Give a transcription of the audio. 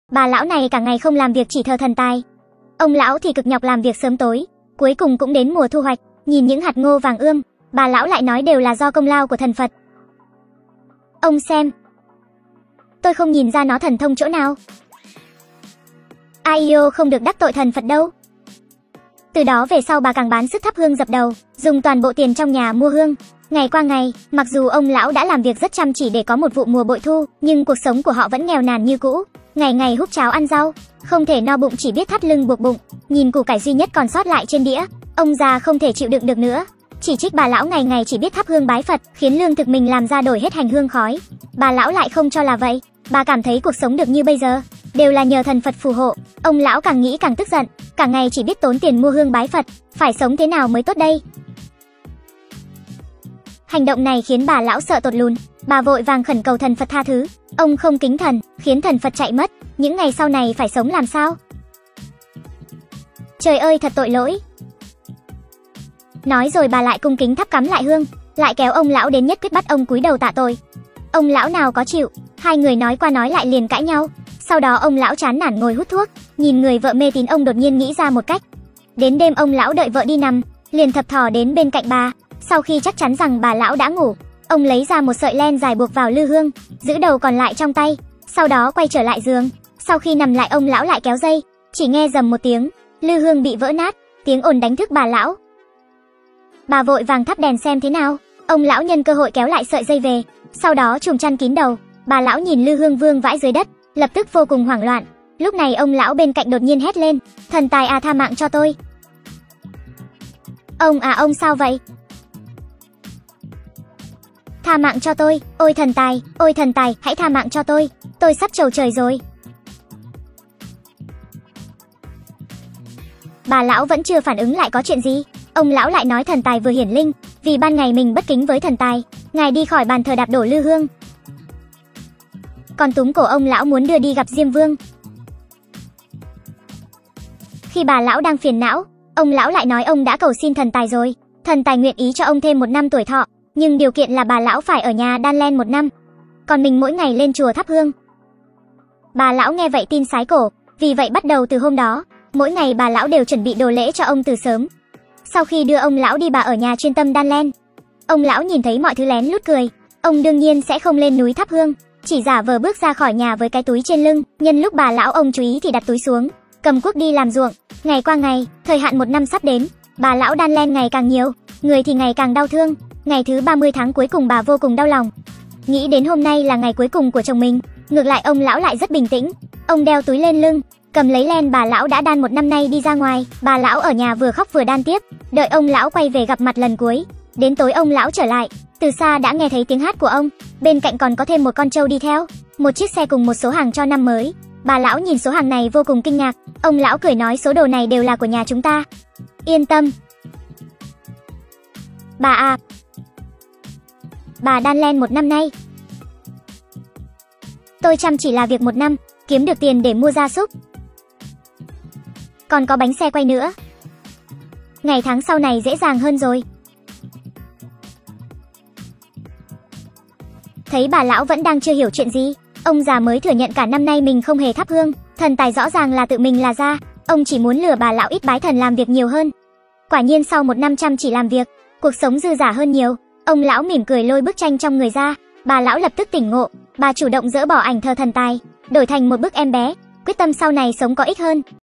Bà lão này cả ngày không làm việc chỉ thờ thần tài. Ông lão thì cực nhọc làm việc sớm tối, cuối cùng cũng đến mùa thu hoạch, nhìn những hạt ngô vàng ươm, bà lão lại nói đều là do công lao của thần Phật. Ông xem, tôi không nhìn ra nó thần thông chỗ nào. Aio không được đắc tội thần Phật đâu. Từ đó về sau bà càng bán sức thắp hương dập đầu, dùng toàn bộ tiền trong nhà mua hương. Ngày qua ngày, mặc dù ông lão đã làm việc rất chăm chỉ để có một vụ mùa bội thu, nhưng cuộc sống của họ vẫn nghèo nàn như cũ. Ngày ngày húp cháo ăn rau, không thể no bụng, chỉ biết thắt lưng buộc bụng. Nhìn củ cải duy nhất còn sót lại trên đĩa, ông già không thể chịu đựng được nữa. Chỉ trích bà lão ngày ngày chỉ biết thắp hương bái Phật, khiến lương thực mình làm ra đổi hết hành hương khói. Bà lão lại không cho là vậy, bà cảm thấy cuộc sống được như bây giờ đều là nhờ thần Phật phù hộ. Ông lão càng nghĩ càng tức giận, cả ngày chỉ biết tốn tiền mua hương bái Phật, phải sống thế nào mới tốt đây? Hành động này khiến bà lão sợ tột lùn, bà vội vàng khẩn cầu thần Phật tha thứ. Ông không kính thần, khiến thần Phật chạy mất, những ngày sau này phải sống làm sao? Trời ơi, thật tội lỗi. Nói rồi bà lại cung kính thắp cắm lại hương, lại kéo ông lão đến nhất quyết bắt ông cúi đầu tạ tội. Ông lão nào có chịu, hai người nói qua nói lại liền cãi nhau. Sau đó ông lão chán nản ngồi hút thuốc, nhìn người vợ mê tín, ông đột nhiên nghĩ ra một cách. Đến đêm ông lão đợi vợ đi nằm, liền thập thò đến bên cạnh bà. Sau khi chắc chắn rằng bà lão đã ngủ, ông lấy ra một sợi len dài buộc vào lư hương, giữ đầu còn lại trong tay. Sau đó quay trở lại giường. Sau khi nằm lại, ông lão lại kéo dây, chỉ nghe rầm một tiếng, lư hương bị vỡ nát. Tiếng ồn đánh thức bà lão. Bà vội vàng thắp đèn xem thế nào. Ông lão nhân cơ hội kéo lại sợi dây về, sau đó trùm chăn kín đầu. Bà lão nhìn lư hương vương vãi dưới đất, lập tức vô cùng hoảng loạn. Lúc này ông lão bên cạnh đột nhiên hét lên, thần tài à, tha mạng cho tôi. Ông à, ông sao vậy? Tha mạng cho tôi, ôi thần tài, hãy tha mạng cho tôi sắp trầu trời rồi. Bà lão vẫn chưa phản ứng lại có chuyện gì. Ông lão lại nói thần tài vừa hiển linh, vì ban ngày mình bất kính với thần tài, ngài đi khỏi bàn thờ đạp đổ lư hương. Còn túm cổ ông lão muốn đưa đi gặp Diêm Vương. Khi bà lão đang phiền não, ông lão lại nói ông đã cầu xin thần tài rồi, thần tài nguyện ý cho ông thêm 1 năm tuổi thọ, nhưng điều kiện là bà lão phải ở nhà đan len 1 năm, còn mình mỗi ngày lên chùa thắp hương. Bà lão nghe vậy tin sái cổ, vì vậy bắt đầu từ hôm đó, mỗi ngày bà lão đều chuẩn bị đồ lễ cho ông từ sớm. Sau khi đưa ông lão đi, bà ở nhà chuyên tâm đan len. Ông lão nhìn thấy mọi thứ lén lút cười. Ông đương nhiên sẽ không lên núi thắp hương, chỉ giả vờ bước ra khỏi nhà với cái túi trên lưng. Nhân lúc bà lão ông chú ý thì đặt túi xuống, cầm cuốc đi làm ruộng. Ngày qua ngày, thời hạn 1 năm sắp đến, bà lão đan len ngày càng nhiều, người thì ngày càng đau thương. Ngày thứ 30 tháng cuối cùng, bà vô cùng đau lòng, nghĩ đến hôm nay là ngày cuối cùng của chồng mình. Ngược lại ông lão lại rất bình tĩnh. Ông đeo túi lên lưng, cầm lấy len bà lão đã đan 1 năm nay đi ra ngoài. Bà lão ở nhà vừa khóc vừa đan tiếp, đợi ông lão quay về gặp mặt lần cuối. Đến tối ông lão trở lại, từ xa đã nghe thấy tiếng hát của ông, bên cạnh còn có thêm một con trâu đi theo, một chiếc xe cùng một số hàng cho năm mới. Bà lão nhìn số hàng này vô cùng kinh ngạc. Ông lão cười nói số đồ này đều là của nhà chúng ta. Yên tâm. Bà à, bà đan len 1 năm nay, tôi chăm chỉ là việc 1 năm, kiếm được tiền để mua gia súc, còn có bánh xe quay nữa. Ngày tháng sau này dễ dàng hơn rồi. Thấy bà lão vẫn đang chưa hiểu chuyện gì, ông già mới thừa nhận cả năm nay mình không hề thắp hương, thần tài rõ ràng là tự mình là ra. Ông chỉ muốn lừa bà lão ít bái thần làm việc nhiều hơn. Quả nhiên sau 1 năm chăm chỉ làm việc, cuộc sống dư dả hơn nhiều. Ông lão mỉm cười lôi bức tranh trong người ra. Bà lão lập tức tỉnh ngộ, bà chủ động dỡ bỏ ảnh thờ thần tài, đổi thành một bức em bé, quyết tâm sau này sống có ích hơn.